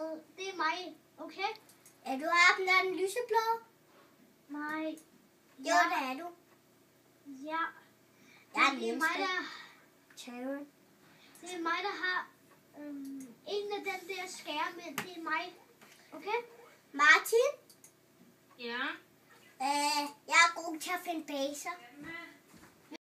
med. Det er mig, okay? Er du ham, der er den lyseblå? Nej. Jo, det er du. Ja. Jeg er Det er mig, der... Sharon. Det er mig, der har en af den der skærme. Det er mig. Okay? Martin? Ja. Jeg er god til at finde baser.